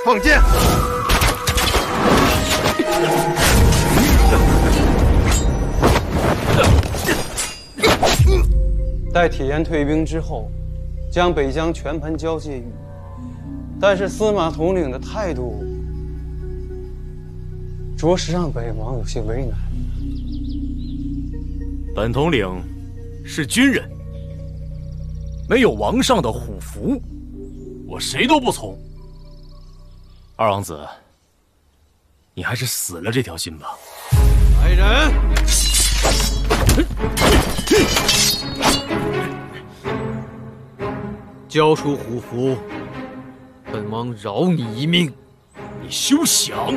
放箭！ 待铁岩退兵之后，将北疆全盘交界于。但是司马统领的态度，着实让本王有些为难。 本统领是军人，没有王上的虎符，我谁都不从。二王子，你还是死了这条心吧。 来人！ 交出虎符，本王饶你一命。 你休想！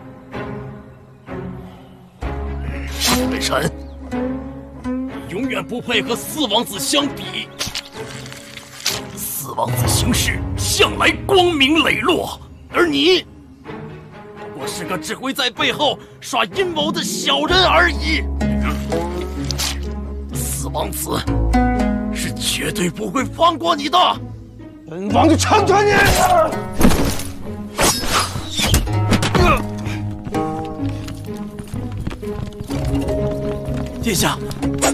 北辰，你永远不配和四王子相比。四王子行事向来光明磊落，而你不过是个只会在背后耍阴谋的小人而已。四王子是绝对不会放过你的。 本王就成全你！ 殿下，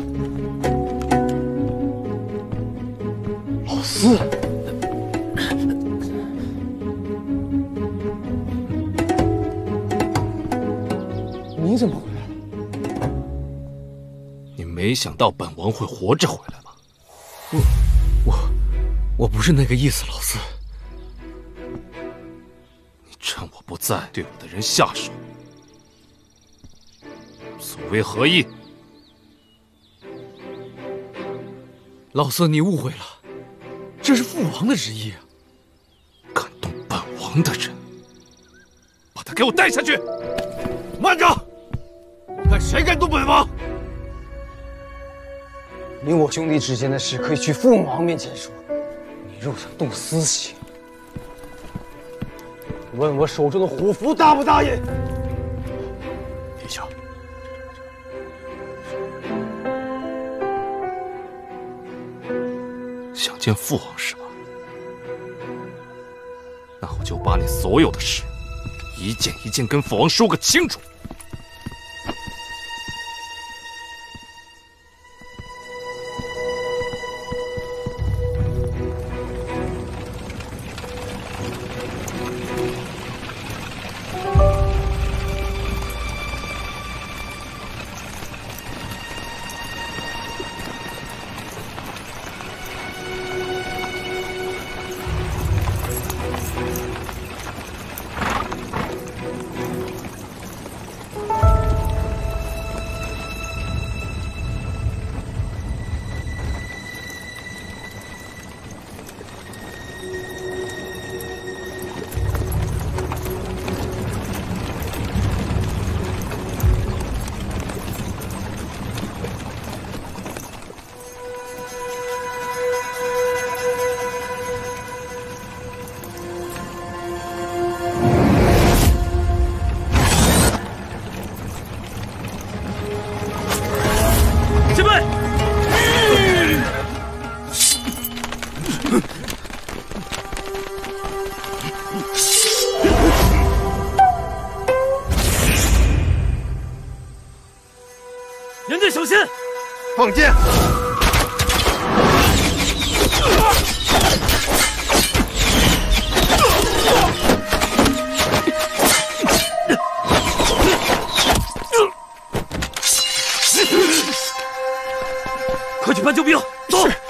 老四，你怎么回来了？ 你没想到本王会活着回来吗？我不是那个意思，老四。你趁我不在对我的人下手，所为何意？老四，你误会了，这是父王的旨意啊！敢动本王的人，把他给我带下去！ 慢着！我看谁敢动本王！ 你我兄弟之间的事可以去父王面前说。你若想动私刑，问我手中的虎符答不答应？ 殿下， 想见父王是吧？那我就把你所有的事一件一件跟父王说个清楚。 人队小心！ 放箭！ 快去搬救兵，走！是。